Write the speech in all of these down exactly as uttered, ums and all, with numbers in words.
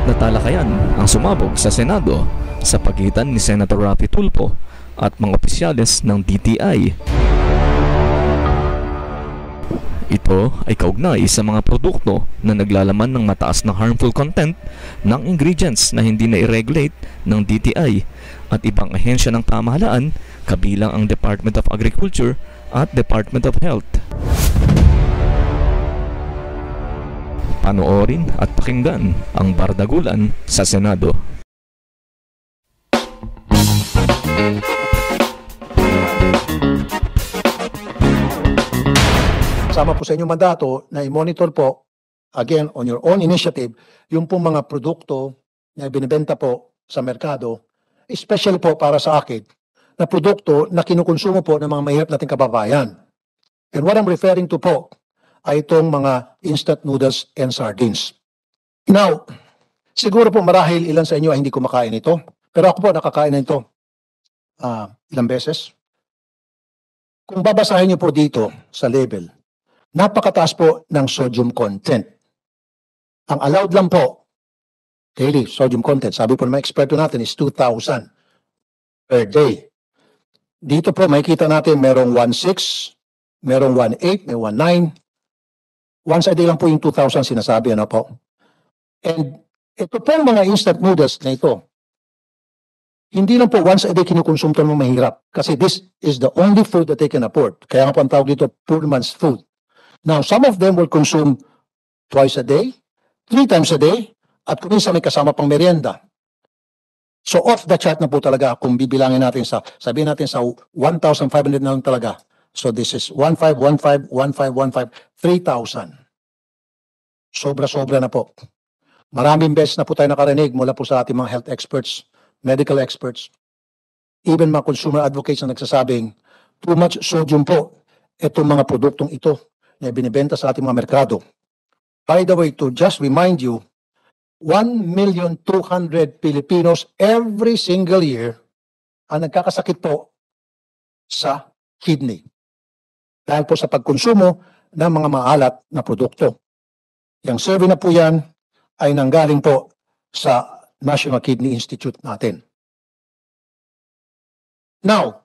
na talakayan ang sumabog sa Senado sa pagitan ni Senator Raffy Tulfo at mga opisyales ng D T I. Ito ay kaugnay sa mga produkto na naglalaman ng mataas na harmful content ng ingredients na hindi na i-regulate ng D T I at ibang ahensya ng pamahalaan kabilang ang Department of Agriculture at Department of Health. Panoorin at pakinggan ang bardagulan sa Senado. Sama po sa inyong mandato na i-monitor po, again, on your own initiative, yung pong mga produkto na binibenta po sa merkado, especially po para sa akin, na produkto na kinukonsumo po ng mga mahirap nating kababayan. And what I'm referring to po ay itong mga instant noodles and sardines. Now, siguro po marahil ilan sa inyo ay hindi kumakain ito, pero ako po nakakain na ito uh, ilang beses. Kung babasahin niyo po dito sa label, napakataas po ng sodium content. Ang allowed lang po, daily sodium content, sabi po ng mga eksperto natin is two thousand per day. Dito po makikita natin merong one point six, merong one point eight, may one point nine. Once a day lang po yung two thousand sinasabi, ano po. And ito po mga instant noodles na ito, hindi lang po once a day kinukonsumo ng mahirap. Kasi this is the only food that they can afford. Kaya nga po ang tawag dito, poor man's food. Now, some of them will consume twice a day, three times a day, at kung minsan may kasama pang merienda. So off the chart na po talaga kung bibilangin natin sa, sabihin natin sa one thousand five hundred na lang talaga. So this is one five one five, one five one five, three thousand. Sobra-sobra na po. Maraming beses na po tayo nakarinig mula po sa ating mga health experts, medical experts, even mga consumer advocates na nagsasabing too much sodium po itong mga produktong ito na binibenta sa ating mga merkado. By the way, to just remind you, one million two hundred Filipinos every single year ang nagkakasakit po sa kidney. Dahil po sa pagkonsumo ng mga maalat na produkto. Yung survey na po yan ay nanggaling po sa National Kidney Institute natin. Now,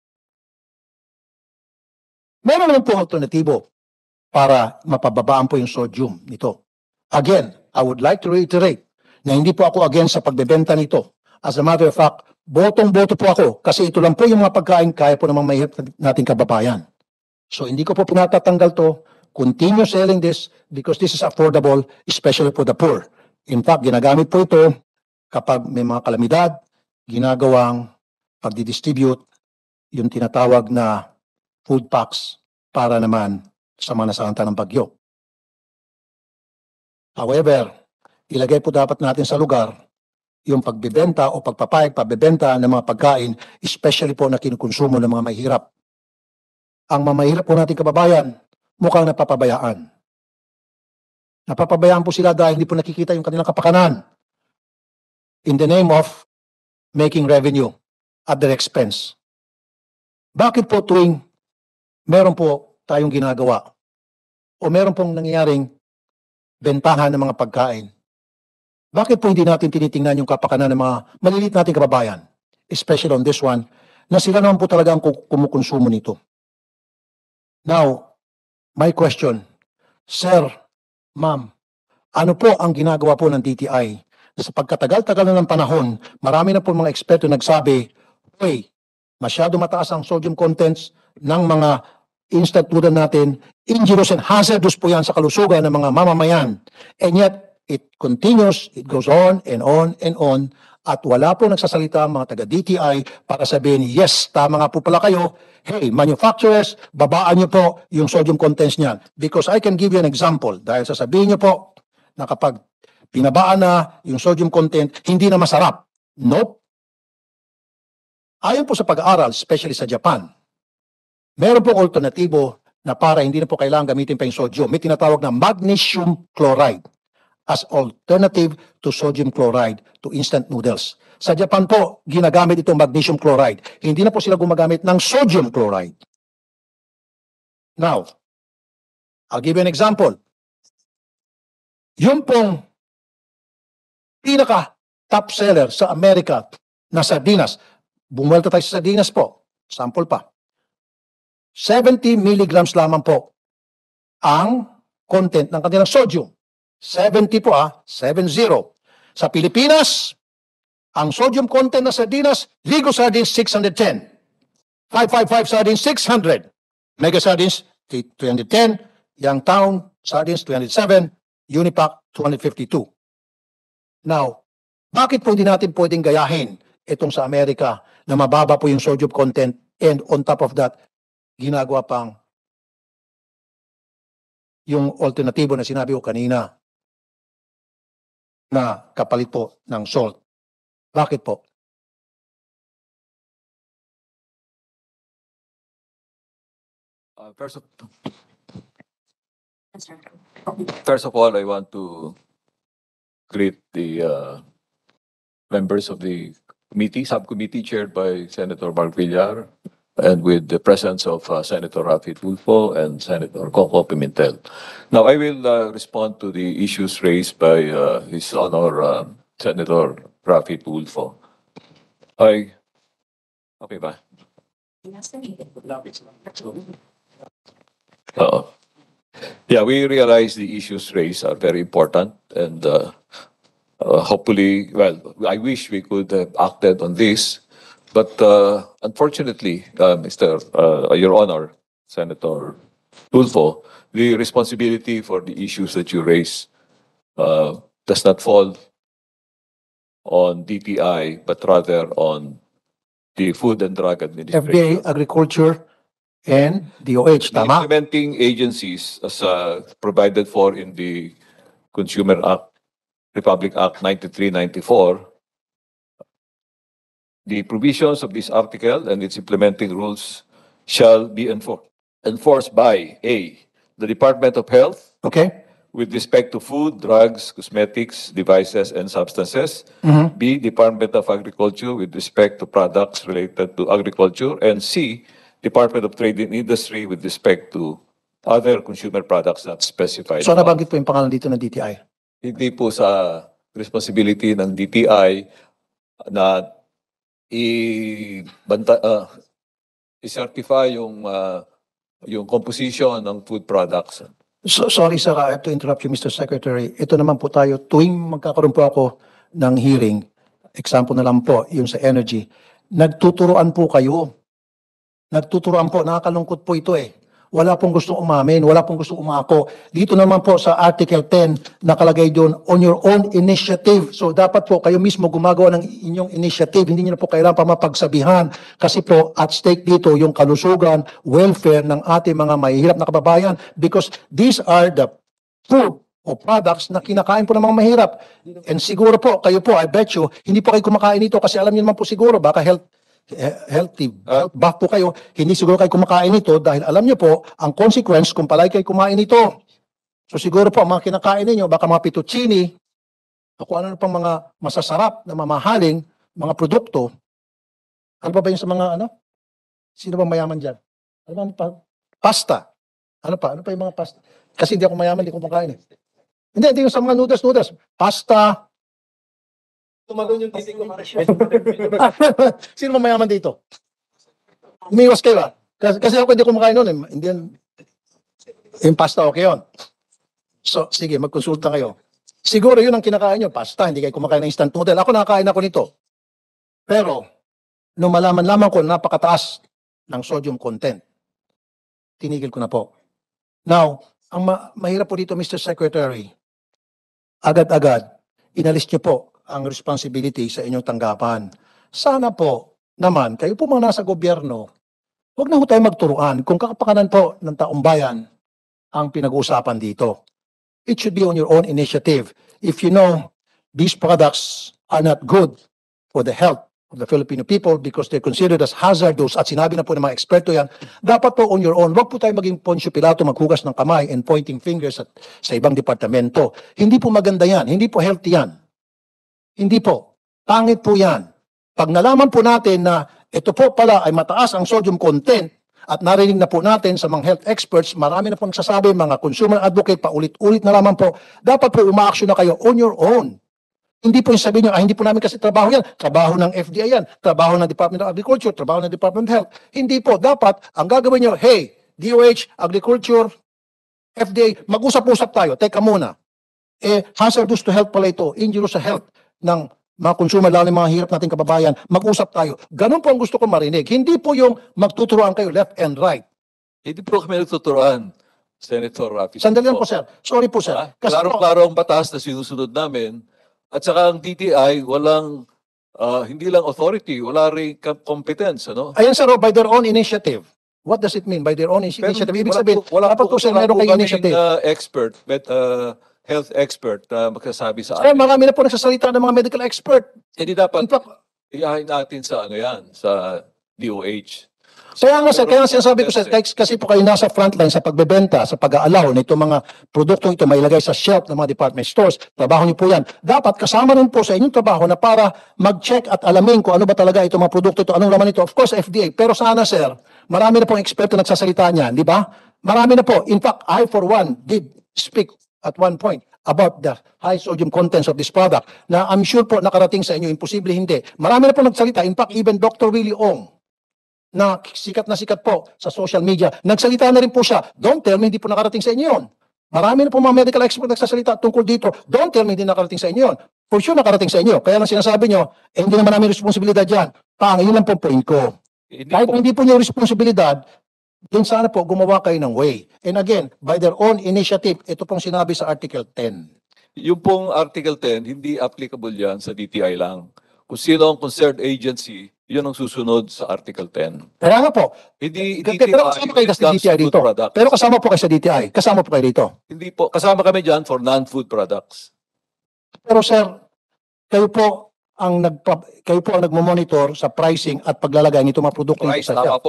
meron naman po alternatibo para mapababaan po yung sodium nito. Again, I would like to reiterate na hindi po ako against sa pagbebenta nito. As a matter of fact, botong-boto po ako kasi ito lang po yung mga pagkain kaya po namang mahirap nating kababayan. So hindi ko po pinatatanggal to. Continue selling this because this is affordable, especially for the poor. In fact, ginagamit po ito kapag may mga kalamidad, ginagawang pagdidistribute yung tinatawag na food packs para naman sa mga nasanta ng bagyo. However, ilagay po dapat natin sa lugar yung pagbibenta o pagpapayag, pagbibenta ng mga pagkain, especially po na kinukonsumo ng mga mahirap. Ang mga mahirap po nating kababayan, mukhang napapabayaan. Napapabayaan po sila dahil hindi po nakikita yung kanilang kapakanan in the name of making revenue at their expense. Bakit po tuwing meron po tayong ginagawa o meron pong nangyayaring bentahan ng mga pagkain, bakit po hindi natin tinitingnan yung kapakanan ng mga maliliit nating kababayan, especially on this one, na sila naman po talaga ang kumukonsumo nito? Now, my question, Sir, Ma'am, ano po ang ginagawa po ng D T I? Sa pagkatagal-tagal na ng panahon, marami na po mga eksperto nagsabi, hey, masyado mataas ang sodium contents ng mga instant noodle natin, injurious and hazardous po yan sa kalusugan ng mga mamamayan. And yet, it continues, it goes on and on and on, at wala po nagsasalita ang mga taga-D T I para sabihin, yes, tama nga po pala kayo, hey, manufacturers, babaan nyo po yung sodium contents niyan. Because I can give you an example, dahil sasabihin nyo po na kapag pinabaan na yung sodium content, hindi na masarap. Nope. Ayon po sa pag-aaral, especially sa Japan, meron pong alternatibo na para hindi na po kailangan gamitin pa yung sodium. May tinatawag na magnesium chloride as alternative to sodium chloride to instant noodles. Sa Japan po, ginagamit itong magnesium chloride. Hindi na po sila gumagamit ng sodium chloride. Now, I'll give you an example. Yung pong pinaka top seller sa Amerika na sardinas. Bumuelta tayo sa sardinas po. Sample pa. seventy milligrams lamang po ang content ng kanilang sodium. seventy po ah, seven zero. Sa Pilipinas, ang sodium content ng sardinas, Ligo sardines six ten. five fifty-five sardines six hundred. Mega sardines three ten. Young Town sardines two oh seven. Unipack two fifty-two. Now, bakit po hindi natin pwedeng gayahin itong sa Amerika na mababa po yung sodium content and on top of that, ginagawa pang yung alternatibo na sinabi ko kanina na kapalit po ng salt. Bakit po? Uh, first, of, first of all, I want to greet the uh, members of the committee, subcommittee chaired by Senator Mark Villar, and with the presence of uh, Senator Rafi Tulfo and Senator Coco Pimentel. Now, I will uh, respond to the issues raised by uh, His Honor uh, Senator Rafi Tulfo. I, okay ba? Uh, yeah, we realize the issues raised are very important, and uh, uh, hopefully, well, I wish we could have acted on this, but uh, unfortunately, uh, Mister Uh, Your Honor, Senator Tulfo, the responsibility for the issues that you raise uh, does not fall on D T I, but rather on the Food and Drug F D Administration. A, Agriculture, and D O H, The tama? implementing agencies as uh, provided for in the Consumer Act, Republic Act ninety-three ninety-four, the provisions of this article and its implementing rules shall be enfor- enforced by A, the Department of Health Okay? with respect to food, drugs, cosmetics, devices, and substances. Mhm. B, Department of Agriculture with respect to products related to agriculture. And C, Department of Trade and Industry with respect to other consumer products not specified. So nabanggit po yung pangalan dito ng D T I. Hindi po sa responsibility ng D T I na i-banta, uh, i-certify yung, uh, yung composition ng food products. So, sorry sir, I have to interrupt you, Mister Secretary. Ito naman po tayo, tuwing magkakaroon po ako ng hearing, example na lang po, yung sa energy, nagtuturoan po kayo. Nagtuturoan po, nakakalungkot po ito eh. Wala pong gusto umamin, wala pong gusto umako. Dito naman po sa Article ten, nakalagay doon, on your own initiative. So dapat po kayo mismo gumagawa ng inyong initiative. Hindi niyo na po kailangan pa mapagsabihan. Kasi po at stake dito yung kalusugan, welfare ng ating mga mahihirap na kababayan. Because these are the food o products na kinakain po ng mga mahirap. And siguro po, kayo po, I bet you, hindi po kayo kumakain ito kasi alam niyo naman po siguro, baka health eh, healthy, health buff po kayo, hindi siguro kayo kumakain ito dahil alam niyo po ang consequence kung palagi kayo kumain ito. So siguro po ang mga kinakain ninyo, baka mga fettuccine, o kung ano pang mga masasarap na mamahaling mga produkto. Ano pa ba yung sa mga ano? Sino ba mayaman dyan? Ano ba pa? Pasta. Ano pa? Ano pa yung mga pasta? Kasi hindi ako mayaman, hindi ko kumakain eh. Hindi, hindi yung sa mga noodles, noodles. Pasta. Tumalon yung titig ko. Sino ba mayaman dito? Umiwas kayo ah. Kasi, kasi ako hindi kumakain nun eh. Hindi yan. Yung pasta, okay yun. So, sige, magkonsulta kayo. Siguro yun ang kinakain nyo, pasta. Hindi kayo kumakain ng instant noodle. Ako nakakain ako nito. Pero, nung malaman lamang ko na napakataas ng sodium content, tinigil ko na po. Now, ang ma- mahirap po dito, Mister Secretary, agad-agad, inalis niyo po ang responsibility sa inyong tanggapan. Sana po naman, kayo po mga nasa gobyerno, huwag na po tayo magturuan kung kakapakanan po ng taong bayan ang pinag-uusapan dito. It should be on your own initiative. If you know these products are not good for the health of the Filipino people because they're considered as hazardous at sinabi na po ng mga eksperto yan, dapat po on your own. Huwag po tayo maging Poncio Pilato, maghugas ng kamay and pointing fingers at, sa ibang departamento. Hindi po maganda yan. Hindi po healthy yan. Hindi po. Pangit po yan. Pag nalaman po natin na ito po pala ay mataas ang sodium content at narinig na po natin sa mga health experts, marami na po nagsasabi, mga consumer advocate, paulit-ulit na lamang po, dapat po umaaksyon na kayo on your own. Hindi po yung sabihin nyo, ah, hindi po namin kasi trabaho yan. Trabaho ng F D A yan. Trabaho ng Department of Agriculture. Trabaho ng Department of Health. Hindi po. Dapat, ang gagawin nyo, hey, D O H, Agriculture, F D A, mag-usap-usap tayo. Teka muna. Eh, hazardous to health pala ito. Injurious sa health ng mga consumer, lalo yung mga hirap nating kababayan. Mag-usap tayo. Ganun po ang gusto ko marinig. Hindi po yung magtuturoan kayo left and right. Hindi po kami nagtuturoan, Senator Rafi. Sandali lang po, sir. Sorry po, sir. Ah, Kasi po, Klaro-klaro ang batas na sinusunod namin. At saka ang D T I, walang, ah, hindi lang authority, wala rin ka- competence. Ano? ayan, sir, oh, by their own initiative. What does it mean by their own Pero initiative? Ibig wala sabihin, po- wala dapat po, sir, wala meron po kayong kaming, initiative. ah, expert, met, ah, health expert na magsasabi sa Sir, atin. marami na po nagsasalita ng mga medical expert. Hindi dapat In fact, iahin natin sa ano yan, sa D O H. kaya nga, sir, Pero- kaya nga sinasabi ko, sir, kahit- kasi po kayo nasa frontline sa pagbebenta, sa pag-aalaw na itong mga produktong ito mailagay sa shelf ng mga department stores. Trabaho niyo po yan. Dapat kasama rin po sa inyong trabaho na para mag-check at alamin kung ano ba talaga itong mga produkto ito, anong laman ito. Of course, F D A. Pero sana, sir, marami na pong eksperto nagsasalita niyan, di ba? Marami na po. In fact, I for one did speak at one point about the high sodium contents of this product na I'm sure po nakarating sa inyo, imposible hindi. Marami na po nagsalita. In fact, even Doctor Willie Ong, na sikat na sikat po sa social media, nagsalita na rin po siya. Don't tell me hindi po nakarating sa inyo yun. Marami na po mga medical expert nagsasalita tungkol dito. Don't tell me hindi nakarating sa inyo yun. For sure nakarating sa inyo. Kaya lang sinasabi nyo, eh, hindi naman namin responsibilidad yan. Pang, yun lang po point ko. Hindi Kahit po, hindi po nyo responsibilidad, din sana po gumawa kayo ng way. And again, by their own initiative, ito pong sinabi sa Article ten. yung pong Article ten, hindi applicable yan sa D T I lang. Kung sino ang concerned agency, yun ang susunod sa Article ten. Kaya nga po, Hindi, pero kasama kayo sa D T I dito. Pero kasama po kayo sa D T I. Kasama po kayo dito. Hindi po, kasama kami dyan for non-food products. Pero sir, kayo po ang nag kayo po ang nagmo-monitor sa pricing at paglalagay nito mga produkto Price, nito sa tama shelf. po.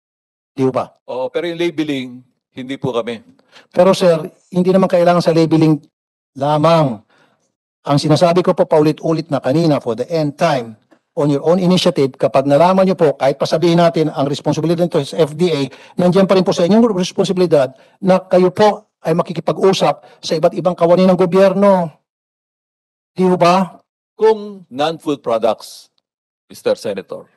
Di ba? Oh, pero yung labeling, hindi po kami. Pero sir, hindi naman kailangan sa labeling lamang. Ang sinasabi ko po paulit-ulit na kanina for the end time, on your own initiative, kapag nalaman nyo po, kahit pasabihin natin ang responsibilidad nito sa F D A, nandiyan pa rin po sa inyong responsibilidad na kayo po ay makikipag-usap sa iba't ibang kawani ng gobyerno. Di ba? Kung non-food products, Mister Senator,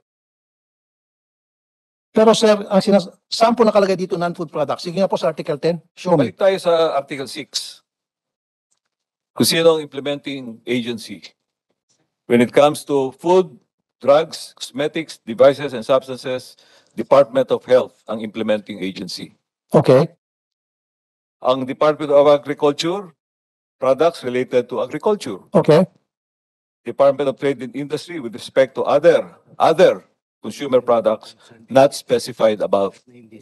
Pero sir, ang sinas saan po nakalagay dito non-food products? Sige nga po sa Article ten. Show me. balik tayo sa Article six. Kung sino ang implementing agency. When it comes to food, drugs, cosmetics, devices, and substances, Department of Health ang implementing agency. Okay. Ang Department of Agriculture, products related to agriculture. Okay. Department of Trade and Industry with respect to other, other consumer products not specified above.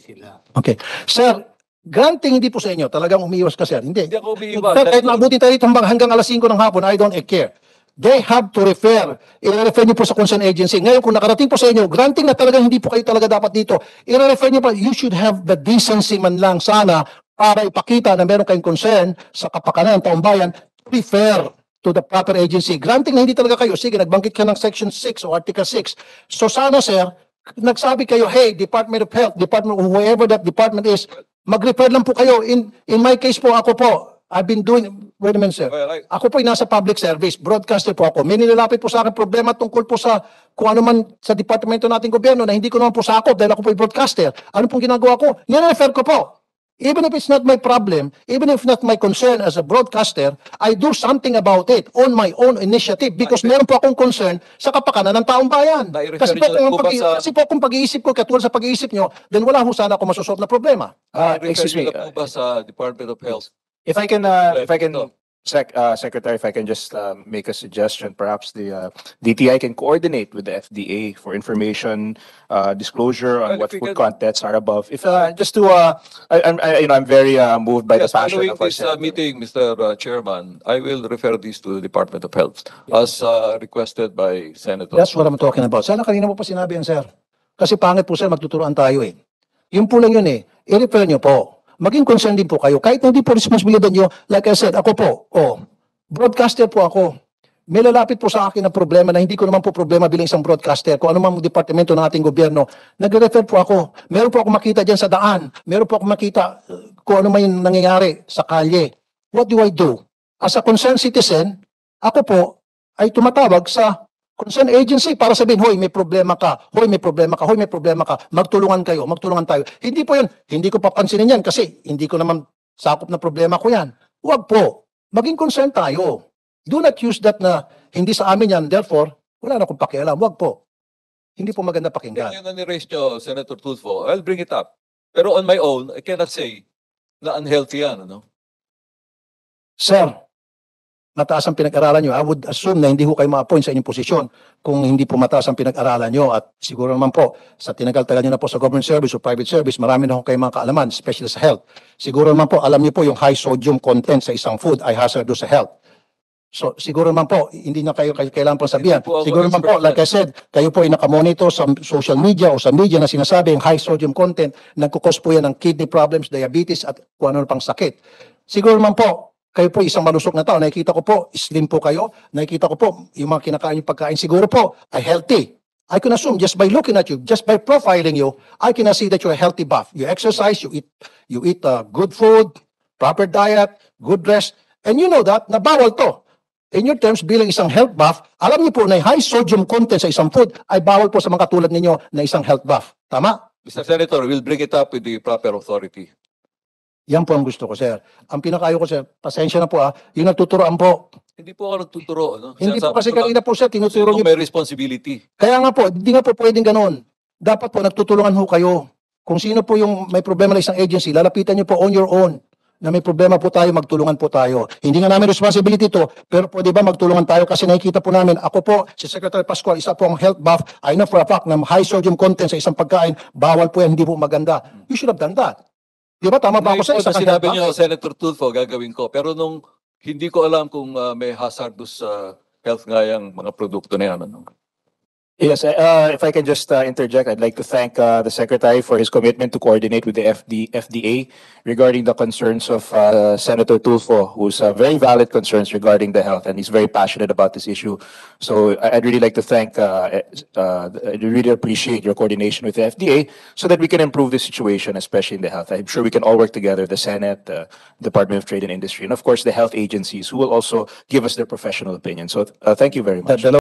Okay. Sir, granting hindi po sa inyo, talagang umiiwas ka sir. Hindi. Hindi ako umiiwas. Sir, kahit maabutin tayo dito hanggang alas singko ng hapon, I don't care. They have to refer. I-refer niyo po sa concerned agency. Ngayon, kung nakarating po sa inyo, granting na talagang hindi po kayo talaga dapat dito, i-refer niyo po, you should have the decency man lang sana para ipakita na meron kayong concern sa kapakanan ng taong bayan, refer to the proper agency. Granting na hindi talaga kayo, sige, nagbangkit ka ng Section six o Article six. So sana, sir, nagsabi kayo, hey, Department of Health, Department, whoever that department is, mag-refer lang po kayo. In in my case po, ako po, I've been doing, wait a minute, sir. Well, I- Ako po ay nasa public service, broadcaster po ako. May nilalapit po sa akin problema tungkol po sa kung ano man sa departamento nating gobyerno na hindi ko naman po sakop dahil ako po ay broadcaster. Ano pong ginagawa ko? Nire-refer ko po. Even if it's not my problem, even if not my concern as a broadcaster, I do something about it on my own initiative because meron po akong concern sa kapakanan ng taong bayan. Nai-refer Kasi po, niyo lang kung po ba pag- sa- kasi po kung pag-iisip ko, katulad sa pag-iisip nyo, then wala ho sana ako masosolve na problema. Uh, refer excuse niyo me, na po ba sa Department of Health? if I can, uh, if I can, No. Sec, uh, Secretary, if I can just, uh, make a suggestion, perhaps the, uh, D T I can coordinate with the F D A for information, uh, disclosure Well, on what if we food can- contents are above. If, uh, just to, uh, I, I'm, I, you know, I'm very, uh, moved by the Yes, passion following of our this uh, senator. meeting, Mister uh, Chairman, I will refer this to the Department of Health as uh, requested by Senator. That's what I'm talking about. Sana kanina mo pa sinabi yan, sir. Kasi pangit po, sir, magtuturoan tayo eh. Yun po lang yun eh. I-refer nyo po. Maging concerned din po kayo. Kahit hindi po responsibilidad nyo, like I said, ako po, oh, broadcaster po ako. May lalapit po sa akin na problema na hindi ko naman po problema bilang isang broadcaster. Kung ano mang departamento ng ating gobyerno, nagre-refer po ako. Meron po ako makita dyan sa daan. Meron po ako makita uh, kung ano man yung nangyayari sa kalye. What do I do? As a concerned citizen, ako po, ay tumatawag sa concerned agency para sabihin, hoy, may problema ka, hoy, may problema ka, hoy, may problema ka, magtulungan kayo, magtulungan tayo. Hindi po yun, hindi ko papansinin yan kasi hindi ko naman sakop na problema ko yan. Huwag po, maging concerned tayo. Do not use that na hindi sa amin yan, therefore, wala na akong pakialam. Huwag po. Hindi po maganda pakinggan. Yan ang ni-raise nyo, Senator Tulfo. I'll bring it up. Pero on my own, I cannot say na unhealthy yan, ano? Sir, mataas ang pinag-aralan nyo. I would assume na hindi ho kayo ma-appoint sa inyong posisyon kung hindi po mataas ang pinag-aralan nyo. At siguro naman po, sa tinagal-tagal nyo na po sa government service o private service, marami na ho kayo mga kaalaman, especially sa health. Siguro naman po, alam nyo po yung high sodium content sa isang food ay hazardous sa health. So, siguro naman po, hindi na kayo kayo kailangan pang sabihan. Hindi po ako Siguro naman po, expert like I said, kayo po ay nakamonitor sa social media o sa media na sinasabi yung high sodium content, nagkukos po yan ng kidney problems, diabetes at kung ano pang sakit. Siguro naman po, kayo po isang malusok na tao, nakikita ko po, slim po kayo, nakikita ko po, yung mga kinakain yung pagkain, siguro po, ay healthy. I can assume just by looking at you, just by profiling you, I can see that you're a healthy buff. You exercise, you eat, you eat uh, good food, proper diet, good rest, and you know that, na bawal to. In your terms, bilang isang health buff, alam niyo po na high sodium content sa isang food ay bawal po sa mga katulad ninyo na isang health buff. Tama? Mister Senator, we'll bring it up with the proper authority. Yan po ang gusto ko, sir. Ang pinakayo ko, sir, pasensya na po ah, yung nagtuturoan po. Hindi po ako nagtuturo, ano? Hindi po Sinasabi kasi ko lang, kanina po, sir, tinuturo sino niyo. may responsibility. Kaya nga po, hindi nga po pwedeng ganun. Dapat po, nagtutulungan ho kayo. Kung sino po yung may problema na isang agency, lalapitan niyo po on your own. Na may problema po tayo, magtulungan po tayo. Hindi nga namin responsibility to, pero pwede ba magtulungan tayo kasi nakikita po namin, ako po, si Secretary Pascual, isa po ang health buff, I know for a fact na high sodium content sa isang pagkain, bawal po yan, hindi po maganda. You should have done that. Di ba? Tama ba ako sa Ngayon po, isa na sinabi niyo, Senator Tulfo, gagawin ko. Pero nung hindi ko alam kung uh, may hazardous uh, health nga yung mga produkto na yan. Ano? Yes, uh, if I can just uh, interject, I'd like to thank uh, the Secretary for his commitment to coordinate with the F D F D A regarding the concerns of uh, Senator Tulfo, who's uh, very valid concerns regarding the health, and he's very passionate about this issue. So I- I'd really like to thank, uh, uh, I really appreciate your coordination with the F D A so that we can improve the situation, especially in the health. I'm sure we can all work together, the Senate, the Department of Trade and Industry, and of course the health agencies who will also give us their professional opinion. So uh, thank you very much. That-